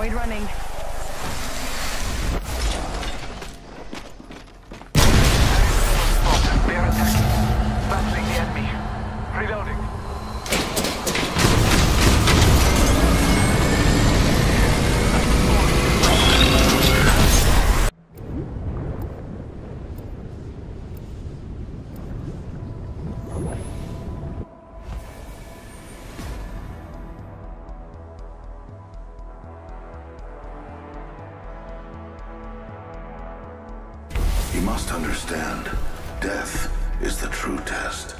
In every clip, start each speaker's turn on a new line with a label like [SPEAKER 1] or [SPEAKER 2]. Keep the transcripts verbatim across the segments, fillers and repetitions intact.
[SPEAKER 1] tried running.
[SPEAKER 2] They are attacking. Battling the enemy. Reloading.
[SPEAKER 3] You must understand, death is the true test.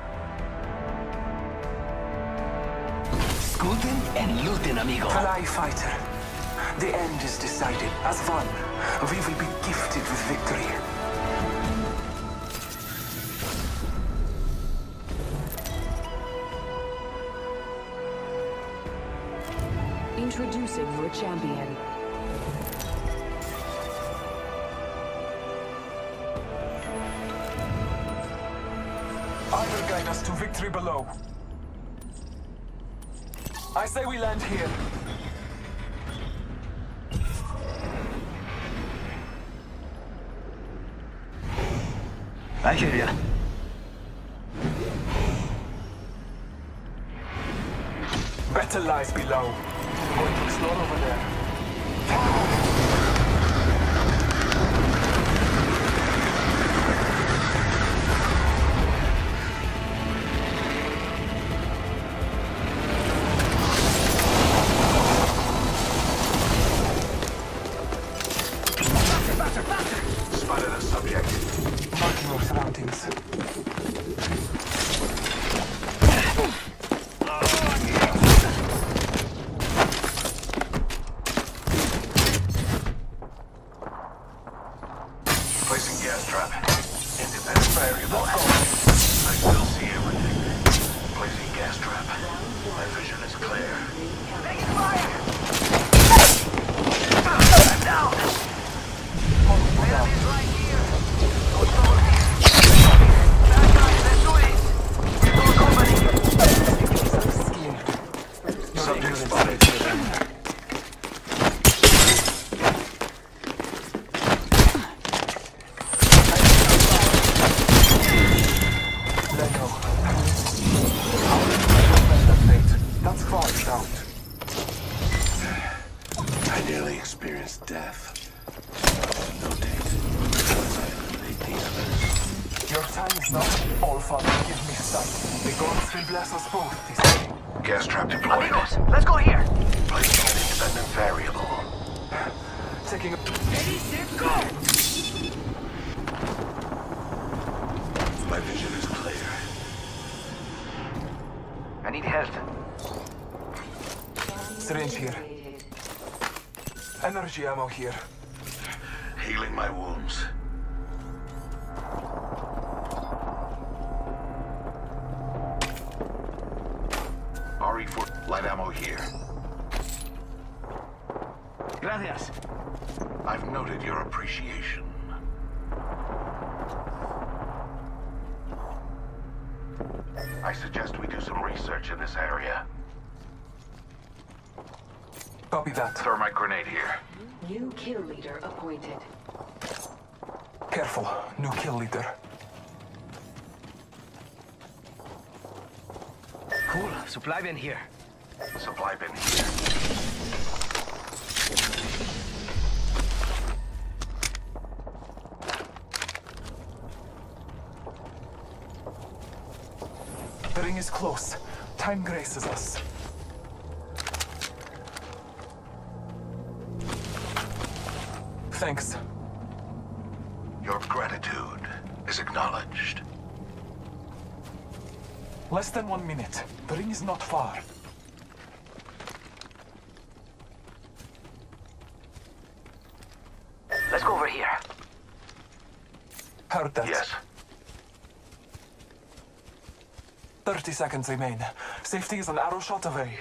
[SPEAKER 4] Scooting and looting, amigo.
[SPEAKER 2] Fly fighter. The end is decided. As one, we will be gifted with victory.
[SPEAKER 1] Introducing your champion.
[SPEAKER 2] I will guide us to victory below. I say we land here.
[SPEAKER 4] I hear ya.
[SPEAKER 2] Better lies below. Going to explore over there.
[SPEAKER 3] Spotted a subject.
[SPEAKER 2] Marking our surroundings.
[SPEAKER 3] Placing gas trap. Independent variable. I still see everything. Placing gas trap. My vision is clear.
[SPEAKER 4] Taking fire! I'm down! Enemies right here! Good cover here! Bad guys, let's do this! Your company!
[SPEAKER 3] Subject spotted.
[SPEAKER 2] Leno. That's far out.
[SPEAKER 3] I nearly experienced death. No date. Once I eliminate the others.
[SPEAKER 2] Your time is not all Father. Give me sight. The gods will bless us both this day.
[SPEAKER 3] Gas trap deployed.
[SPEAKER 4] Amigos, let's go here!
[SPEAKER 3] Placing an independent variable.
[SPEAKER 2] Taking a...
[SPEAKER 4] Ready, set, go!
[SPEAKER 3] My vision is clear.
[SPEAKER 4] I need help.
[SPEAKER 2] Syringe here. Energy ammo here.
[SPEAKER 3] Healing my wounds. R E four light ammo here.
[SPEAKER 4] Gracias.
[SPEAKER 3] I've noted your appreciation. I suggest we do some research in this area.
[SPEAKER 2] Copy that.
[SPEAKER 3] Thermite grenade here.
[SPEAKER 1] New kill leader appointed.
[SPEAKER 2] Careful. New kill leader.
[SPEAKER 4] Cool, supply bin here.
[SPEAKER 3] Supply bin here.
[SPEAKER 2] The ring is close. Time graces us. Thanks.
[SPEAKER 3] Your gratitude is acknowledged.
[SPEAKER 2] Less than one minute. The ring is not far.
[SPEAKER 4] Let's go over here.
[SPEAKER 2] Heard that.
[SPEAKER 3] Yes.
[SPEAKER 2] Thirty seconds remain. Safety is an arrow shot away.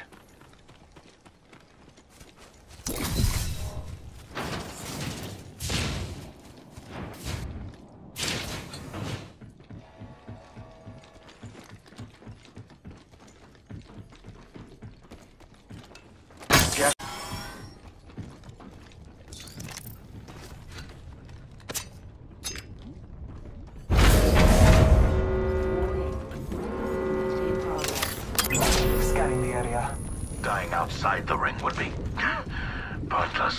[SPEAKER 3] outside the ring would be pointless.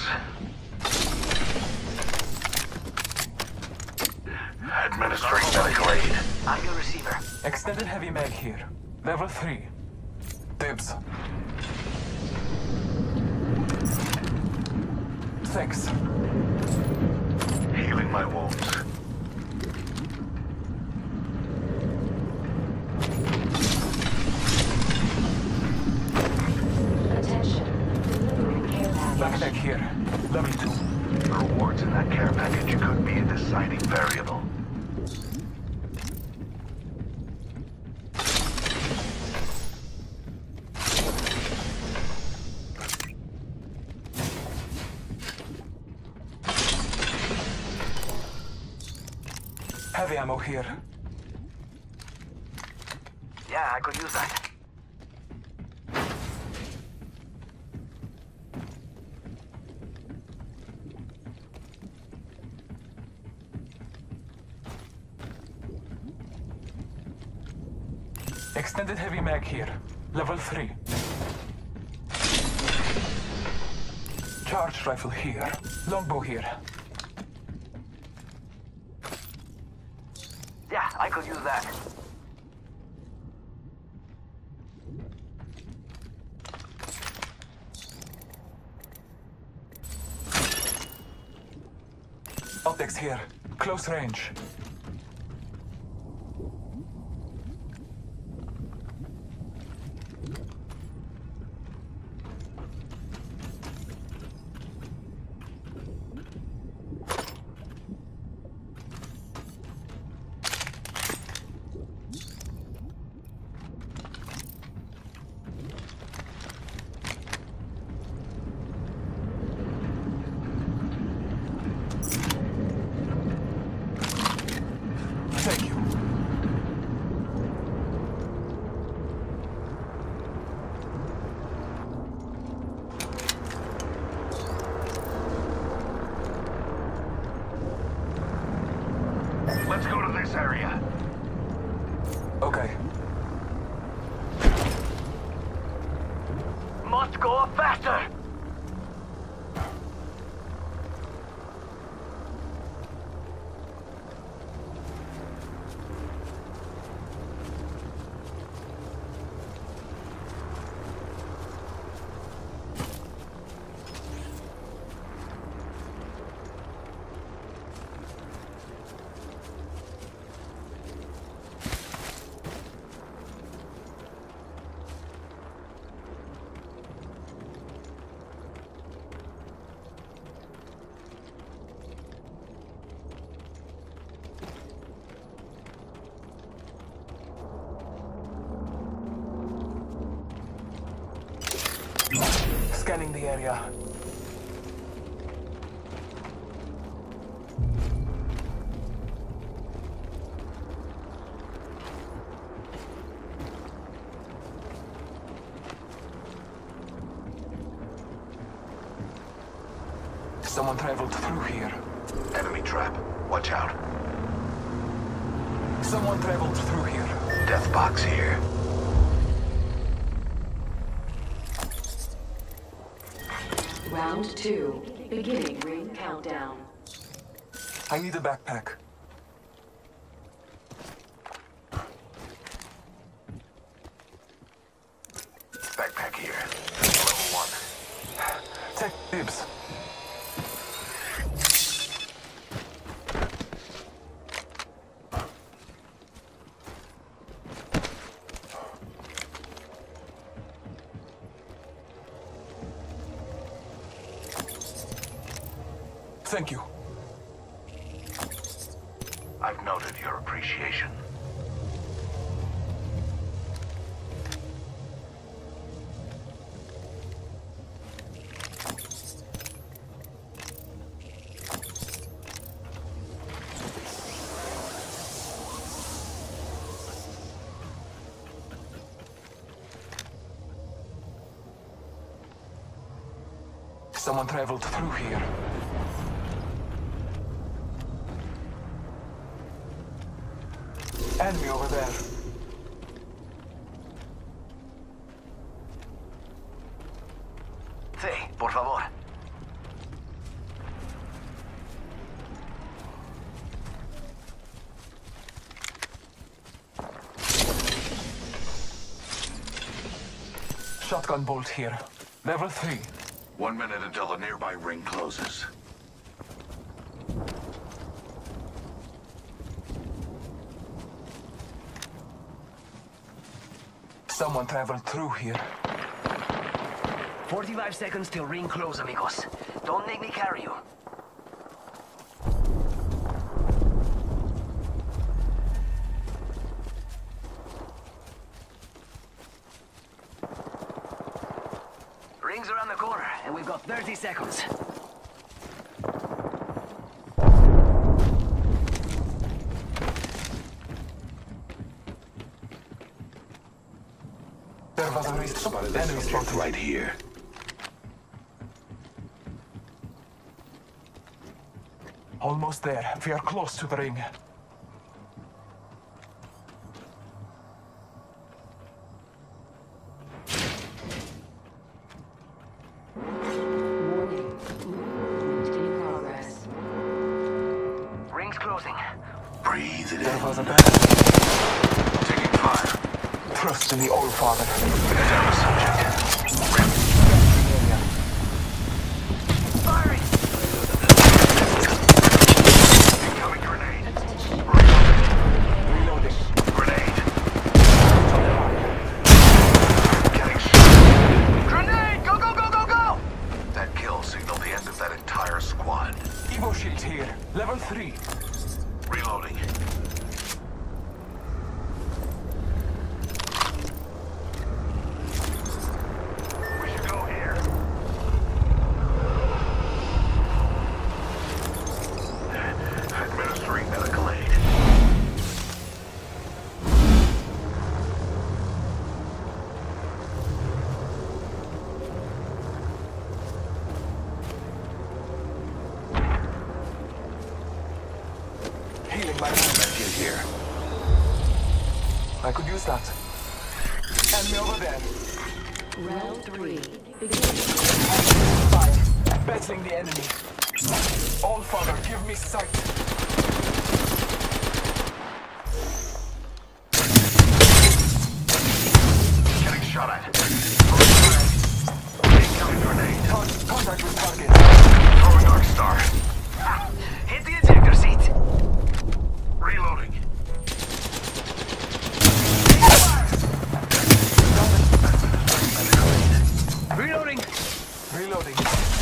[SPEAKER 3] Administering medical aid.
[SPEAKER 4] On your receiver.
[SPEAKER 2] Extended heavy mag here. Level three. Dibs. Thanks.
[SPEAKER 3] Healing my wounds.
[SPEAKER 1] Attention. Delivering care package.
[SPEAKER 2] Backpack here. Level two.
[SPEAKER 3] The rewards in that care package could be a deciding variable.
[SPEAKER 2] Heavy ammo here.
[SPEAKER 4] Yeah, I could use that.
[SPEAKER 2] Extended heavy mag here. Level three. Charged rifle here. Longbow here.
[SPEAKER 4] Yeah, I could use that.
[SPEAKER 2] Optics here. Close range. Thank you.
[SPEAKER 3] Let's go to this area.
[SPEAKER 2] Okay.
[SPEAKER 4] Must go faster!
[SPEAKER 2] Scanning the area. Someone traveled through here.
[SPEAKER 3] Enemy trap. Watch out.
[SPEAKER 2] Someone traveled through here.
[SPEAKER 3] Death box here.
[SPEAKER 1] Round two. Beginning ring countdown.
[SPEAKER 2] I need a backpack.
[SPEAKER 3] Backpack here. Level one.
[SPEAKER 2] Take dibs. Thank you.
[SPEAKER 3] I've noted your appreciation.
[SPEAKER 2] Someone traveled through here. Enemy over there. Shotgun bolt here. Level three.
[SPEAKER 3] One minute until the nearby ring closes.
[SPEAKER 2] Someone traveled through here.
[SPEAKER 4] forty-five seconds till ring close, amigos. Don't make me carry you. Ring's around the corner, and we've got thirty seconds.
[SPEAKER 2] There was a risk.
[SPEAKER 3] Spotted
[SPEAKER 2] Enemy
[SPEAKER 3] this
[SPEAKER 2] spotted.
[SPEAKER 3] object right here.
[SPEAKER 2] Almost there. We are close to the ring.
[SPEAKER 1] Warning. Movement in progress.
[SPEAKER 4] Ring's closing.
[SPEAKER 3] Breathe it
[SPEAKER 2] There
[SPEAKER 3] in.
[SPEAKER 2] was a battle.
[SPEAKER 3] Taking fire.
[SPEAKER 2] Trust in the All Father.
[SPEAKER 3] Down the subject.
[SPEAKER 4] Firing!
[SPEAKER 3] Incoming grenade.
[SPEAKER 2] Reloading.
[SPEAKER 3] Grenade. Getting shot.
[SPEAKER 4] Grenade! Go, go, go, go, go!
[SPEAKER 3] That kill signaled the end of that entire squad.
[SPEAKER 2] Evo shield here. Level three.
[SPEAKER 3] Reloading. We should go here. Administering medical aid.
[SPEAKER 2] Healing my
[SPEAKER 3] Medkit here.
[SPEAKER 2] I could use that. Enemy over there.
[SPEAKER 1] Round three. Beginning.
[SPEAKER 2] Five. Battling the enemy. All Father, give me sight.
[SPEAKER 3] Getting shot at. Incoming grenade.
[SPEAKER 2] Con- Contact with target.
[SPEAKER 3] Throwing Arc Star.
[SPEAKER 4] Ah, hit the ejector seat.
[SPEAKER 3] Reloading.
[SPEAKER 4] Reloading.
[SPEAKER 2] Reloading.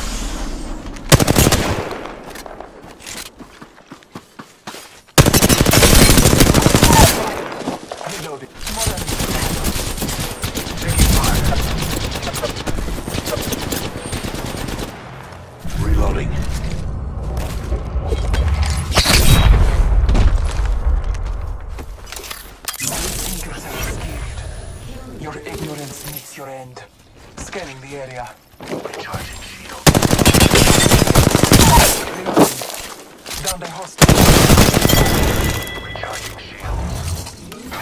[SPEAKER 2] Reloading. More enemy.
[SPEAKER 3] Taking fire. Reloading.
[SPEAKER 2] Think yourself scared. Your ignorance meets your end. Scanning the area.
[SPEAKER 3] Recharging shield.
[SPEAKER 2] Reloading. Down the hostile.
[SPEAKER 3] Recharging shields.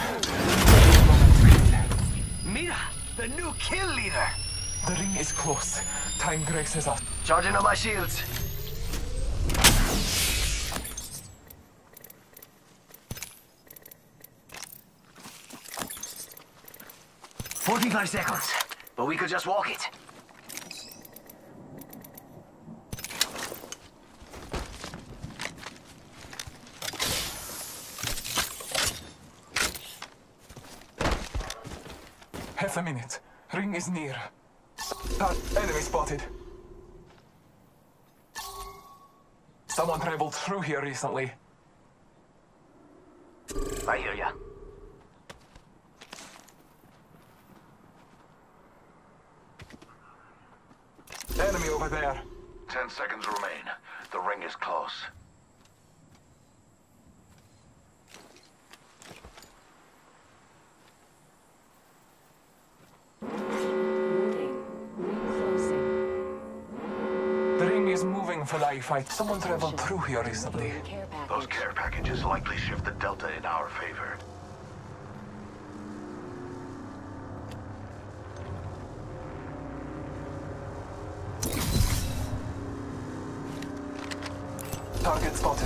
[SPEAKER 4] Mira, the new kill leader.
[SPEAKER 2] The ring is close. Time graces us.
[SPEAKER 4] Charging on my shields. Forty-five seconds, but we could just walk it.
[SPEAKER 2] Half a minute. Ring is near. Ah, enemy spotted. Someone traveled through here recently.
[SPEAKER 4] I hear ya.
[SPEAKER 2] Enemy over there.
[SPEAKER 3] Ten seconds remain. The ring is close.
[SPEAKER 1] Warning. Ring closing.
[SPEAKER 2] The ring is moving for life. I someone traveled through here recently.
[SPEAKER 1] Care package.
[SPEAKER 3] Those care packages likely shift the delta in our favor.
[SPEAKER 2] Target spotted.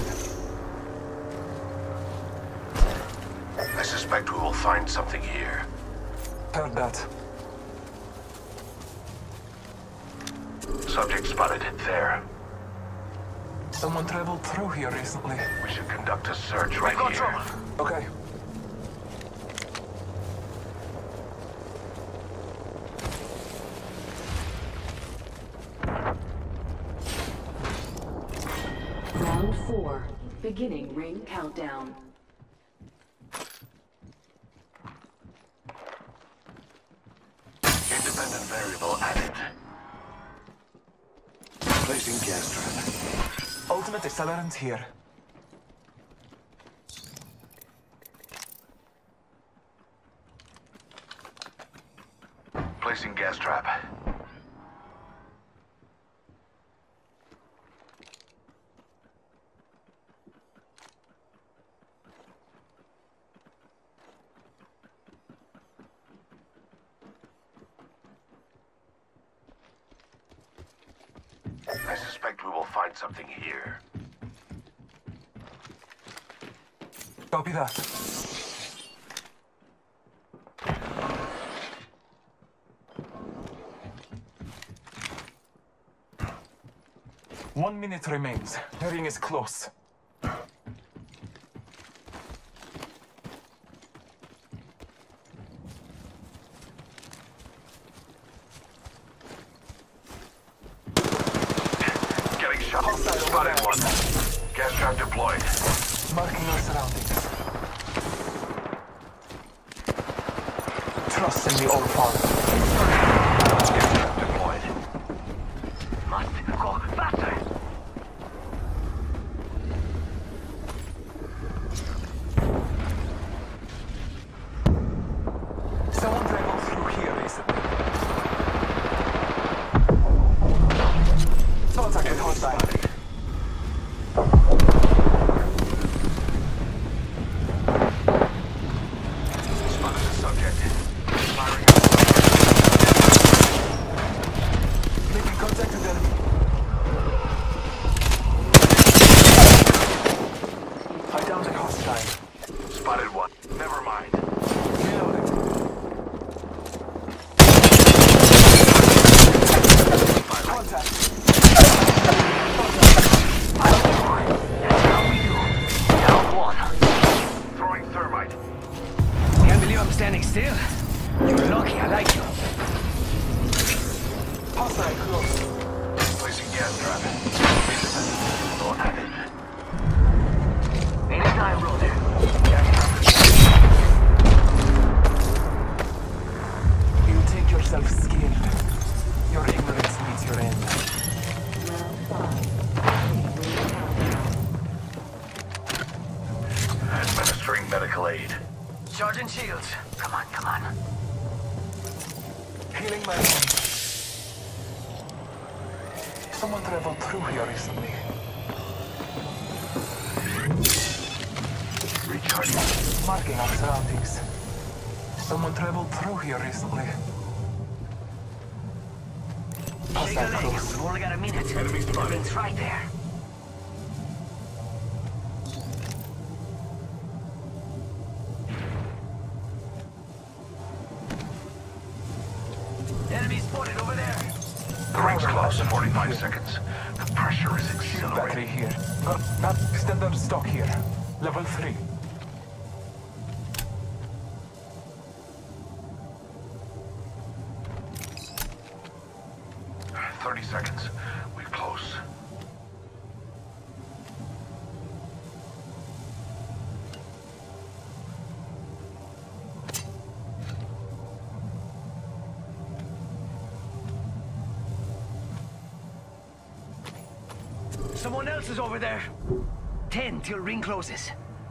[SPEAKER 3] I suspect we will find something here.
[SPEAKER 2] Heard that.
[SPEAKER 3] Subject spotted there.
[SPEAKER 2] Someone traveled through here recently.
[SPEAKER 3] We should conduct a search right
[SPEAKER 4] We've got
[SPEAKER 3] here.
[SPEAKER 4] trouble.
[SPEAKER 2] Okay.
[SPEAKER 1] Round four. Beginning ring countdown.
[SPEAKER 3] Independent variable added. Placing gas trap.
[SPEAKER 2] Ultimate accelerant here.
[SPEAKER 3] Placing gas trap. I suspect we will find something here.
[SPEAKER 2] Copy that. One minute remains. The ring is close.
[SPEAKER 3] Getting shot. Spotted one. Gas trap deployed.
[SPEAKER 2] Marking our surroundings. Trust in the old father.
[SPEAKER 3] Gas trap deployed.
[SPEAKER 4] Must go faster.
[SPEAKER 2] Someone traveled through here recently. Contact with hostile.
[SPEAKER 3] Spotted the subject. Firing.
[SPEAKER 2] Making contact with enemy. I downed a hostile.
[SPEAKER 3] Spotted one. Never mind.
[SPEAKER 2] Reloading. Contact.
[SPEAKER 4] How we do? Down one.
[SPEAKER 3] Throwing thermite.
[SPEAKER 4] Can't believe I'm standing still. You're lucky I like you.
[SPEAKER 2] Hostile close.
[SPEAKER 3] Placing gas trap. Independent variable added.
[SPEAKER 4] Anytime, brother.
[SPEAKER 2] You think yourself skilled. Your ignorance meets your end.
[SPEAKER 1] Round five. Beginning ring countdown.
[SPEAKER 3] Administering medical aid.
[SPEAKER 4] Sergeant Shields. Come on, come on.
[SPEAKER 2] Healing my wound. Someone traveled through here recently.
[SPEAKER 3] Recharging.
[SPEAKER 2] Marking our surroundings. Someone traveled through here recently.
[SPEAKER 4] Take a
[SPEAKER 2] Hostile
[SPEAKER 4] leg.
[SPEAKER 2] close.
[SPEAKER 4] We've only got a minute.
[SPEAKER 3] Enemy
[SPEAKER 4] The
[SPEAKER 3] spotted.
[SPEAKER 4] ring's right there. Enemy spotted over there.
[SPEAKER 3] The ring's close. forty-five seconds. The pressure is
[SPEAKER 2] Battery
[SPEAKER 3] accelerating.
[SPEAKER 2] here. Got got standard stock here. Level three.
[SPEAKER 3] thirty seconds. We're close.
[SPEAKER 4] Someone else is over there. Ten till ring closes.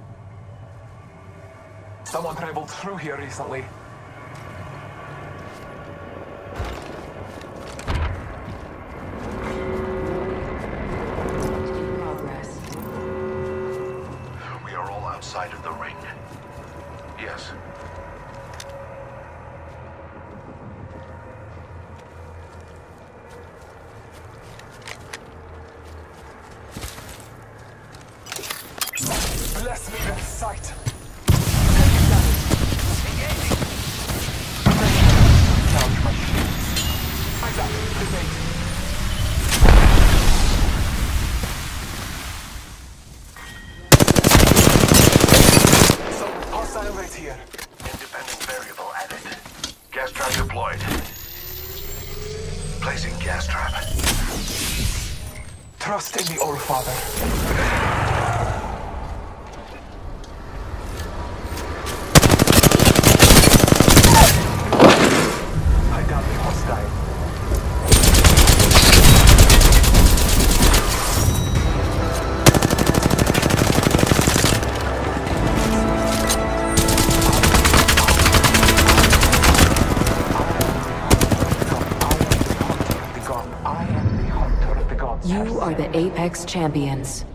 [SPEAKER 2] Someone traveled through here recently.
[SPEAKER 1] In progress.
[SPEAKER 3] We are all outside of the ring. Yes.
[SPEAKER 2] Bless me with sight.
[SPEAKER 4] Engaging.
[SPEAKER 2] Charge my shields. Eyes up. Grenade. trust in the All-Father. I down the hostile.
[SPEAKER 1] You are the Apex Champions.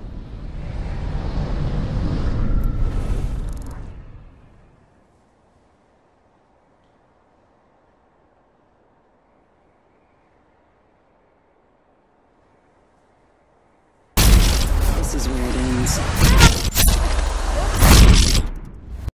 [SPEAKER 5] This is where it ends.